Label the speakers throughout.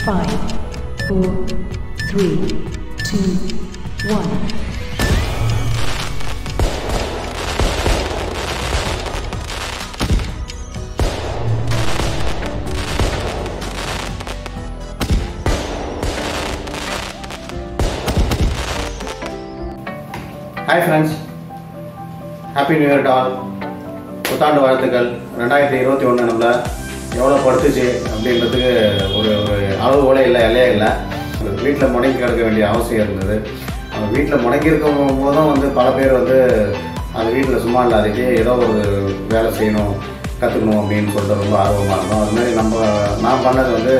Speaker 1: 5, 4, 3, 2, 1.
Speaker 2: Hi friends, Happy New Year to all. புத்தாண்டு வாழ்த்துக்கள். 2021 நம்மள எவ்வளோ படுத்துச்சு அப்படின்றதுக்கு ஒரு அளவுகோலே இல்லை, எல்லையே இல்லை. வீட்டில் முடங்கி கிடக்க வேண்டிய அவசியம் இருந்தது. அந்த வீட்டில் முடங்கி இருக்கும் போதும் வந்து பல பேர் வந்து அந்த வீட்டில் சும்மா இல்லாதக்கே ஏதோ ஒரு வேலை செய்யணும், கற்றுக்கணும் அப்படின்னு சொல்லிட்டு ரொம்ப ஆர்வமாக இருந்தோம். அதுமாதிரி நான் பண்ணது வந்து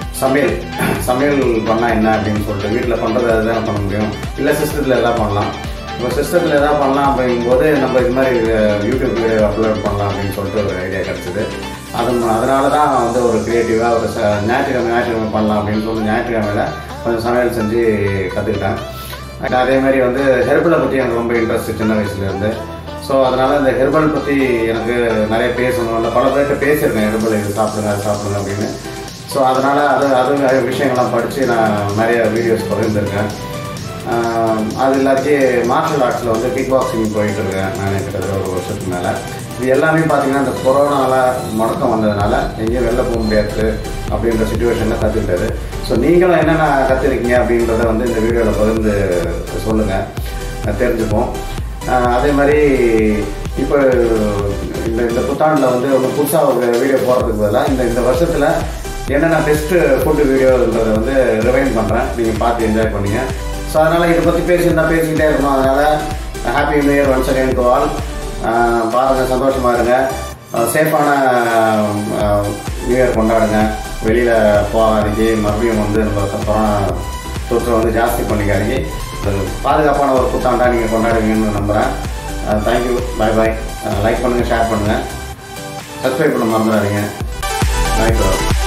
Speaker 2: சமையல் பண்ணால் என்ன அப்படின்னு சொல்லிட்டு வீட்டில் பண்ணுறது அதுதான் பண்ண முடியும், இல்லை சிஸ்டத்தில் எல்லாம் பண்ணலாம். இப்போ சிஸ்டத்தில் எதாவது பண்ணலாம் அப்படிங்கும்போது நம்ம இது மாதிரி யூடியூப் வீடியோ அப்லோட் பண்ணலாம் அப்படின்னு சொல்லிட்டு ஒரு ஐடியா கிடச்சிது. அதனால தான் வந்து ஒரு க்ரியேட்டிவாக ஒரு ஞாயிற்றுக்கிழமை பண்ணலாம் அப்படின்னு சொல்லி ஞாயிற்றுக்கிழமையில் கொஞ்சம் சமையல் செஞ்சு கற்றுக்கிட்டேன். அதேமாதிரி வந்து ஹெர்பலை பற்றி எனக்கு ரொம்ப இன்ட்ரெஸ்ட் சின்ன வயசுலேருந்து. ஸோ அதனால் இந்த ஹெர்பல் பற்றி எனக்கு நிறைய பேசணும், இல்லை பல பேர்கிட்ட பேசியிருக்கேன் ஹெர்பல் இது சாப்பிடுங்க அது சாப்பிடுங்க அப்படின்னு. ஸோ அதனால் அது நிறைய விஷயங்கள்லாம் படித்து நான் நிறைய வீடியோஸ் பகிர்ந்துருக்கேன். அது இல்லாட்டி மார்ஷல் ஆர்ட்ஸில் வந்து கிக் பாக்ஸிங் போயிட்டுருக்கேன் நான் கிட்டத்தட்ட ஒரு வருஷத்துக்கு மேலே. இது எல்லாமே பார்த்திங்கன்னா இந்த கொரோனாவில் முடக்கம் வந்ததுனால எங்கேயும் வெளில போக முடியாது அப்படின்ற சுச்சுவேஷனில் கற்றுக்கிட்டது. ஸோ நீங்களும் என்னென்ன கற்றுருக்கீங்க அப்படின்றத வந்து இந்த வீடியோவில் பகிர்ந்து சொல்லுங்கள், தெரிஞ்சுப்போம். அதே மாதிரி இப்போ இந்த புத்தாண்டில் வந்து ஒன்று புதுசாக ஒரு வீடியோ போடுறதுக்கு பதிலாக இந்த வருஷத்தில் என்னென்ன பெஸ்ட்டு ஃபுட்டு வீடியோன்றதை வந்து ரிவைண்ட் பண்ணுறேன், நீங்கள் பார்த்து என்ஜாய் பண்ணிங்க. ஸோ அதனால் இதை பற்றி பேசிக்கிட்டே இருக்கணும். அதனால் happy new year once again to all. பாருங்கள், சந்தோஷமாக இருங்க, சேஃபான நியூ இயர் கொண்டாடுங்க. வெளியில் போகாதீங்க, மறுபடியும் வந்து நம்ம கொரோனா தொற்றை வந்து ஜாஸ்தி பண்ணிக்காதீங்க. பாதுகாப்பான ஒரு புத்தாண்டாக நீங்கள் கொண்டாடுவீங்கன்னு நம்புகிறேன். Thank you, bye bye. லைக் பண்ணுங்கள், ஷேர் பண்ணுங்கள், சப்ஸ்கிரைப் பண்ண மறந்துடாதீங்க. பாய்.